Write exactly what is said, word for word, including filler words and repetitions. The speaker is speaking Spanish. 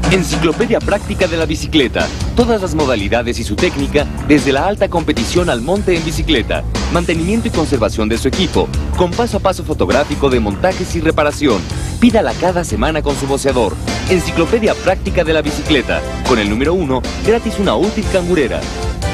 Enciclopedia práctica de la bicicleta. Todas las modalidades y su técnica, desde la alta competición al monte en bicicleta, mantenimiento y conservación de su equipo, con paso a paso fotográfico de montajes y reparación. Pídala cada semana con su voceador. Enciclopedia práctica de la bicicleta. Con el número uno, gratis una útil cangurera.